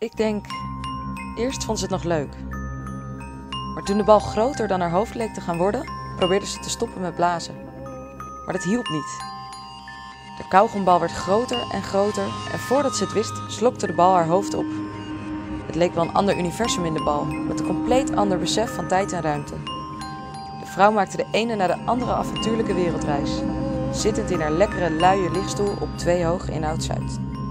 Ik denk, eerst vond ze het nog leuk. Maar toen de bal groter dan haar hoofd leek te gaan worden, probeerde ze te stoppen met blazen. Maar dat hielp niet. De kauwgombal werd groter en voordat ze het wist, slokte de bal haar hoofd op. Het leek wel een ander universum in de bal, met een compleet ander besef van tijd en ruimte. De vrouw maakte de ene na de andere avontuurlijke wereldreis, zittend in haar lekkere luie lichtstoel op 2 hoog in Oud-Zuid.